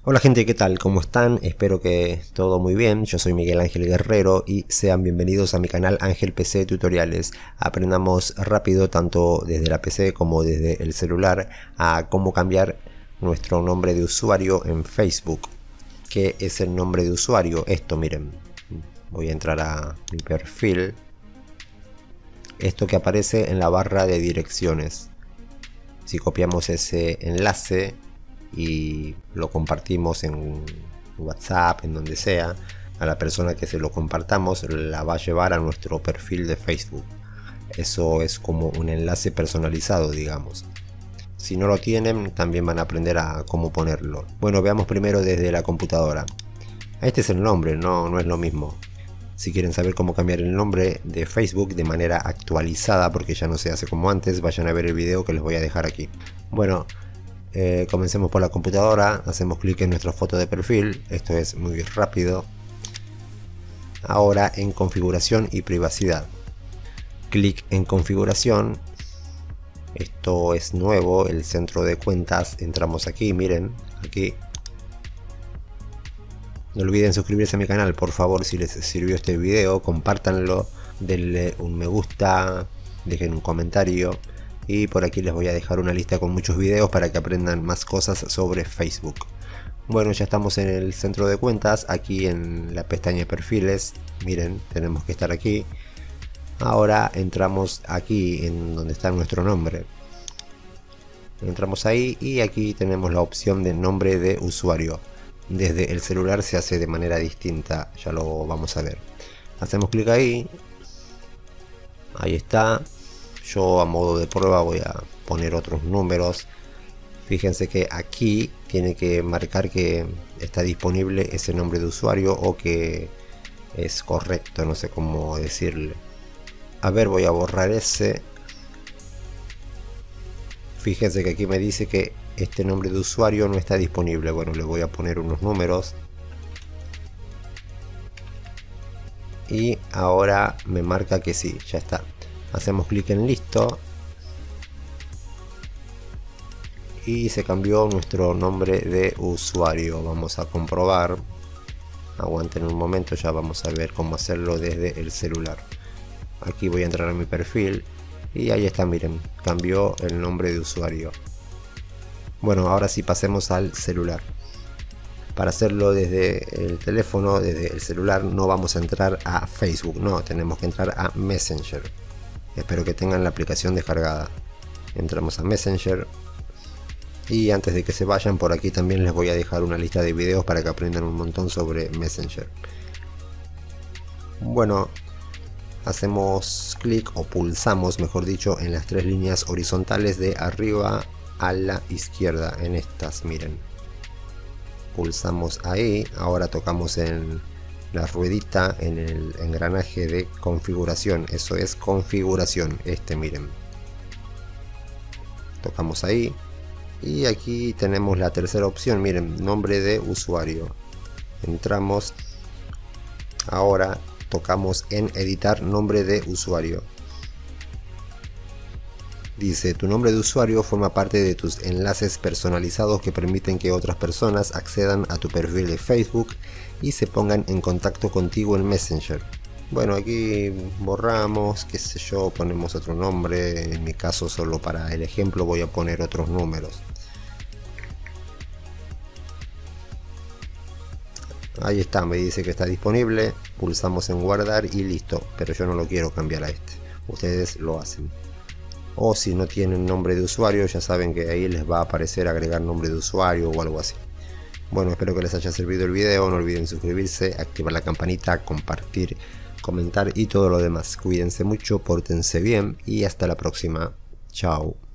Hola gente, ¿qué tal? ¿Cómo están? Espero que todo muy bien. Yo soy Miguel Ángel Guerrero y sean bienvenidos a mi canal Ángel PC Tutoriales. Aprendamos rápido tanto desde la PC como desde el celular a cómo cambiar nuestro nombre de usuario en Facebook. ¿Qué es el nombre de usuario? Esto, miren. Voy a entrar a mi perfil. Esto que aparece en la barra de direcciones. Si copiamos ese enlace y lo compartimos en WhatsApp, en donde sea, a la persona que se lo compartamos la va a llevar a nuestro perfil de Facebook. Eso es como un enlace personalizado, digamos. Si no lo tienen, también van a aprender a cómo ponerlo. Bueno, veamos primero desde la computadora. Este es el nombre, no es lo mismo. Si quieren saber cómo cambiar el nombre de Facebook de manera actualizada, porque ya no se hace como antes, vayan a ver el video que les voy a dejar aquí. Bueno, comencemos por la computadora, hacemos clic en nuestra foto de perfil, esto es muy rápido. Ahora en configuración y privacidad. Clic en configuración, esto es nuevo, el centro de cuentas, entramos aquí, miren, aquí. No olviden suscribirse a mi canal, por favor, si les sirvió este video, compártanlo, denle un me gusta, dejen un comentario. Y por aquí les voy a dejar una lista con muchos videos para que aprendan más cosas sobre Facebook. Bueno, ya estamos en el centro de cuentas, aquí en la pestaña de perfiles, miren, tenemos que estar aquí. Ahora entramos aquí en donde está nuestro nombre. Entramos ahí y aquí tenemos la opción de nombre de usuario. Desde el celular se hace de manera distinta, ya lo vamos a ver. Hacemos clic ahí. Ahí está. Yo a modo de prueba voy a poner otros números. Fíjense que aquí tiene que marcar que está disponible ese nombre de usuario o que es correcto, no sé cómo decirle. A ver, voy a borrar ese. Fíjense que aquí me dice que este nombre de usuario no está disponible. Bueno, le voy a poner unos números. Y ahora me marca que sí, ya está. Hacemos clic en listo. Y se cambió nuestro nombre de usuario. Vamos a comprobar. Aguanten un momento, ya vamos a ver cómo hacerlo desde el celular. Aquí voy a entrar a mi perfil. Y ahí está, miren, cambió el nombre de usuario. Bueno, ahora sí pasemos al celular. Para hacerlo desde el teléfono, desde el celular, no vamos a entrar a Facebook, no, tenemos que entrar a Messenger. Espero que tengan la aplicación descargada. Entramos a Messenger. Y antes de que se vayan, por aquí también les voy a dejar una lista de videos para que aprendan un montón sobre Messenger. Bueno, hacemos clic o pulsamos, mejor dicho, en las tres líneas horizontales de arriba a la izquierda, en estas, miren. Pulsamos ahí, ahora tocamos en la ruedita, en el engranaje de configuración, eso es configuración, miren. Tocamos ahí y aquí tenemos la tercera opción, miren, nombre de usuario. Entramos, ahora tocamos en editar nombre de usuario. Dice, tu nombre de usuario forma parte de tus enlaces personalizados que permiten que otras personas accedan a tu perfil de Facebook y se pongan en contacto contigo en Messenger. Bueno, aquí borramos, qué sé yo, ponemos otro nombre. En mi caso, solo para el ejemplo, voy a poner otros números. Ahí está, me dice que está disponible. Pulsamos en guardar y listo. Pero yo no lo quiero cambiar a este. Ustedes lo hacen. O si no tienen nombre de usuario, ya saben que ahí les va a aparecer agregar nombre de usuario o algo así. Bueno, espero que les haya servido el video. No olviden suscribirse, activar la campanita, compartir, comentar y todo lo demás. Cuídense mucho, pórtense bien y hasta la próxima. Chao.